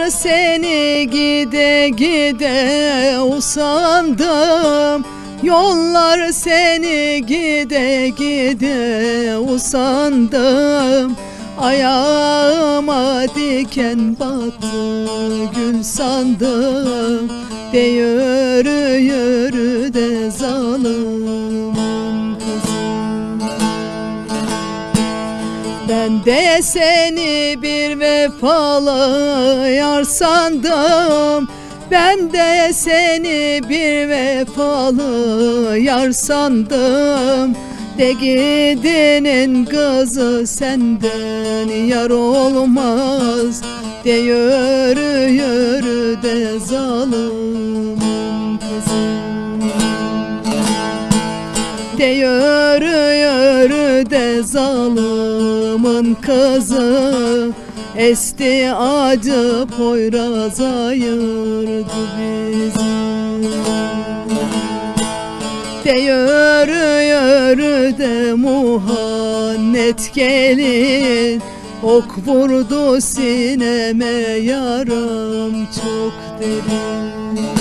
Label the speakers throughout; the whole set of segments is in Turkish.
Speaker 1: Yollar seni gide gide usandım. Yollar seni gide gide usandım. Ayağıma diken battı gül sandım. De yürü yürü de zalimin kızı. Ben de seni bir vefalı yar sandım. Ben de seni bir vefalı yar sandım. De gidenin kızı senden yar olmaz. De yürü yürü de zalimin kızı. De yürü yürü de zalimin kızı. Esti acı Poyraz ayırdı bizi. De yürü yürü de muhannet gelin. Ok vurdu sineme yaram çok derin.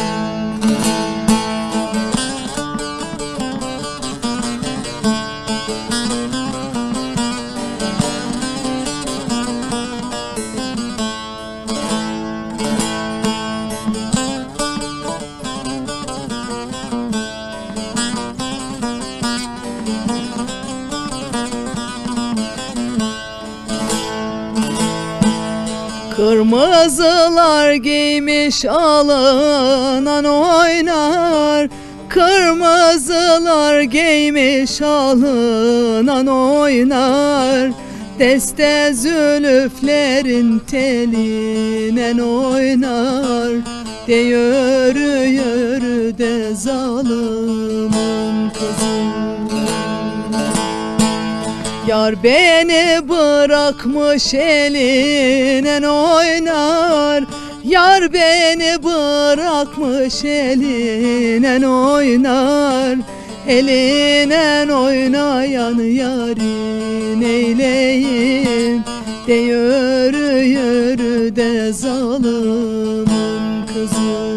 Speaker 1: Kırmızılar giymiş alınan oynar. Kırmızılar giymiş alınan oynar. Deste zülüflerin telinen oynar. De yürü yürü de zalimin kızı. Yar beni bırakmış elinen oynar. Yar beni bırakmış elinen oynar. Elinen oynayan yarin eyleyim. De yürü yürü de zalimin kızı.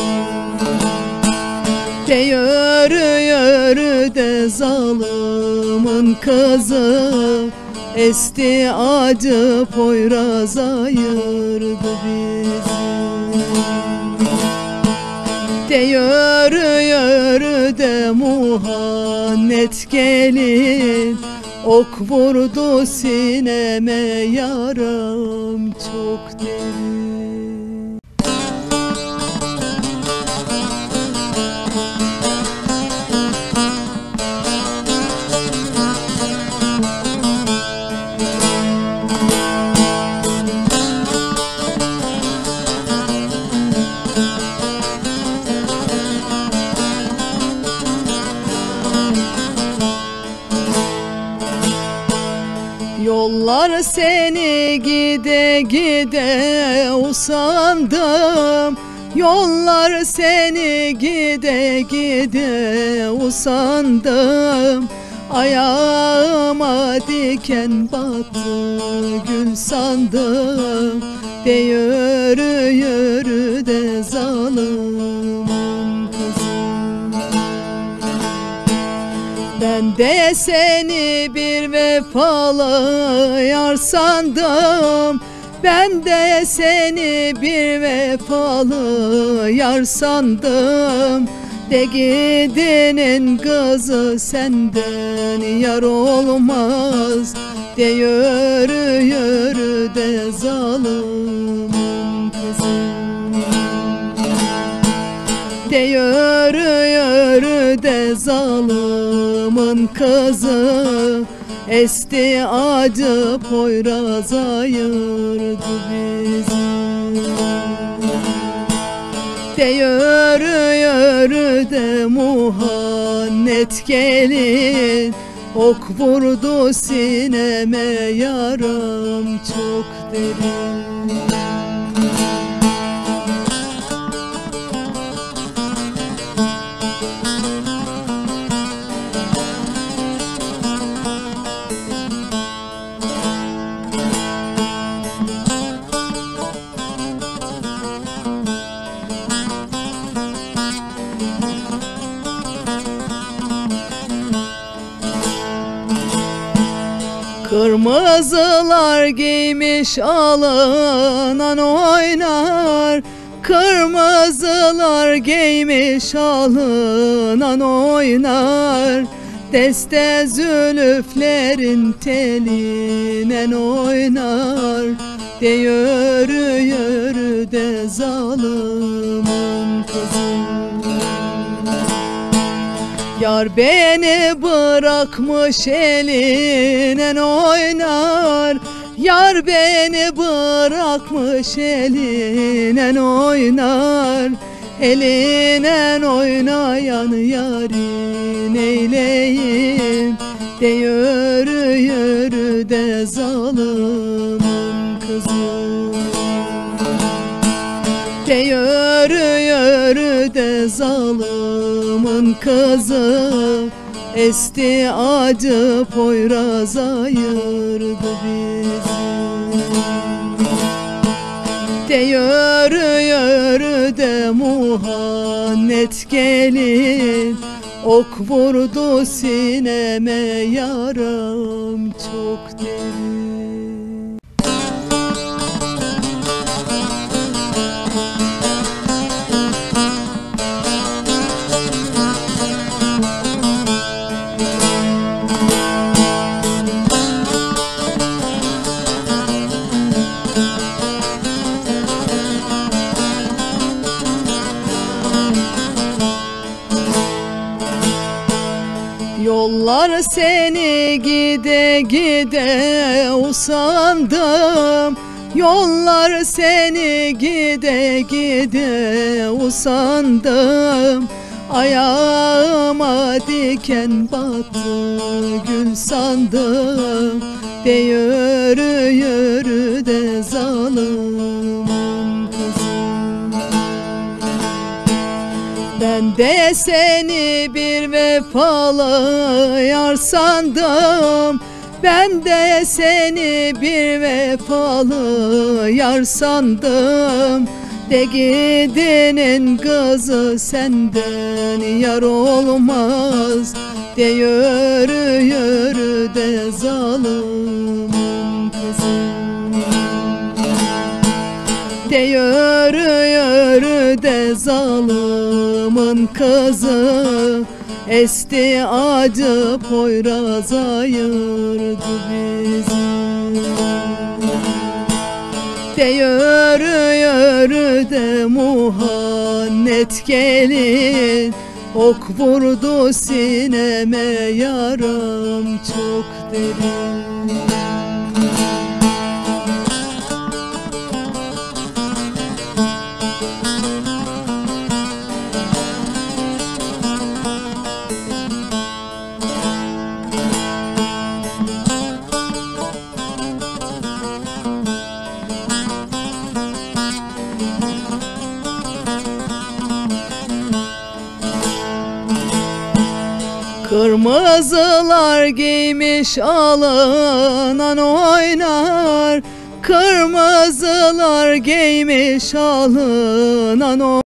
Speaker 1: De yürü yürü de zalimin kızı. Esti acı Poyraz ayırdı bizi. De yürü yürü de muhannet gelin. Ok vurdu sineme yaram çok derin. Yollar seni gide gide usandım. Yollar seni gide gide usandım. Ayağıma diken battı gül sandım. De yürü yürü de zalimin kızı. Ben de seni bir vefalı yar sandım. Ben de seni bir vefalı yar sandım. De gidenin kızı senden yar olmaz. De yürü yürü de zalimin kızı. De yürü yürü de zalimin kızı. Esti acı Poyraz ayırdı bizi. De yürü yürü de muhannet gelin. Ok vurdu sineme yaram çok derin. Kırmızılar giymiş alınan oynar, kırmızılar giymiş alınan oynar. Deste zülüflerin telinen oynar, de yürü yürü de zalımın kızı. Yar beni bırakmış elinen oynar, yar beni bırakmış elinen oynar. Elinen oynayan yarin eyleyim, de yürü yürü de zalımın kızı. De yürü yürü de zalımın kızı, esti acı Poyraz ayırdı bizi. De yürü yürü de muhannet gelin, ok vurdu sineme yaram çok derin. Yollar seni gide gide usandım, yollar seni gide gide usandım. Ayağıma diken battı gül sandım, de yürü yürü de zalımın kızı. Ben de seni bir vefalı yar sandım, ben de seni bir vefalı yar sandım. De gidenin kızı senden yar olmaz, de yürü yürü de zalımın kızı. De yürü yürü de zalımın kızı, esti acı Poyraz ayırdı bizi. De yürü yürü de muhannet gelin, ok vurdu sineme yaram çok derin. Kırmızılar giymiş alınan oynar, kırmızılar giymiş alınan oynar.